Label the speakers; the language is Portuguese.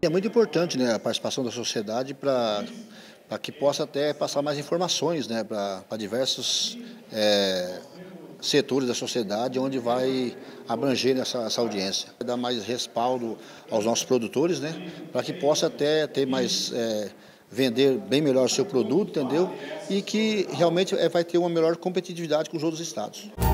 Speaker 1: É muito importante, né, a participação da sociedade para que possa até passar mais informações, né, para diversos setores da sociedade, onde vai abranger essa audiência. Dar mais respaldo aos nossos produtores, né, para que possa até ter mais, vender bem melhor o seu produto, entendeu? E que realmente vai ter uma melhor competitividade com os outros estados.